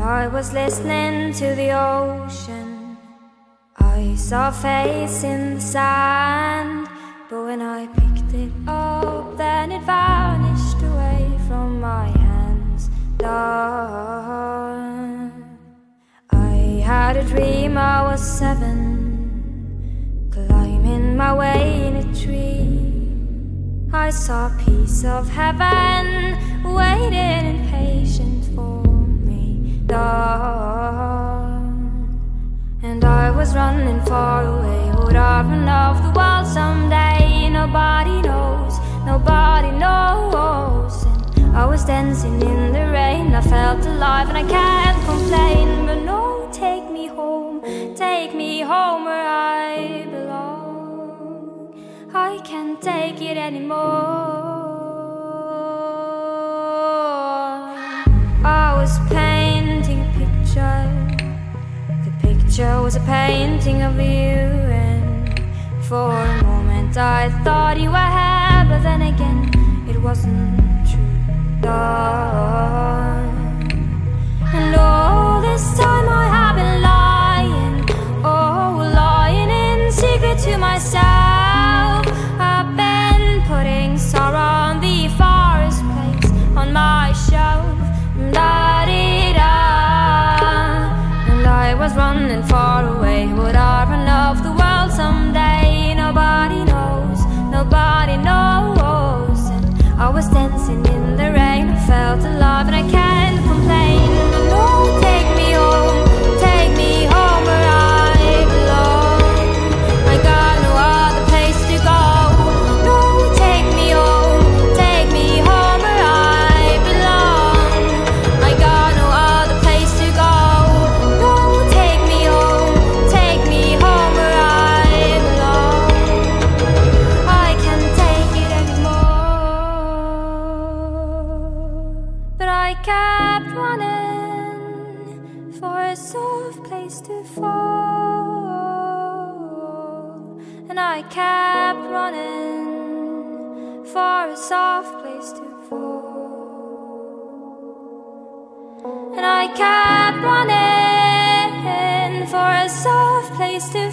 I was listening to the ocean, I saw a face in the sand. But when I picked it up, then it vanished away from my hands. Dark. I had a dream I was 7, climbing my way in a tree. I saw a piece of heaven waiting impatient for me. Dark. And I was running far away. Would I run off the world someday? Nobody knows, nobody knows. And I was dancing in the rain. I felt alive and I can't complain. But no, take me home where I belong. I can't take it anymore. I was painting a picture. The picture was a painting of you, and for a moment I thought you were here, but then again it wasn't true. Dark. And all this time I have been lying, oh, lying in secret to myself. I've been putting sorrow on the forest place on my shelf. Da-dee-da. And I was running far away. Would I run off the world someday? Nobody knows, nobody knows. And I was dancing in the rain. I felt alive and I can't complain. But no, take me home where I belong. I got no other place to go. No, take me home where I belong. I got no other place to go. No, take me home where I belong. I can't take it anymore. But I kept running for a soft place to fall. And I kept running for a soft place to fall. And I kept running for a soft place to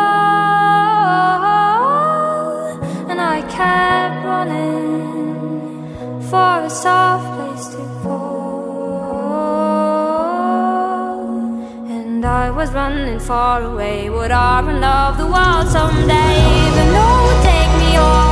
fall. And I kept running for a soft place to fall. And I was running far away. Would I run off the world someday? But no, take me home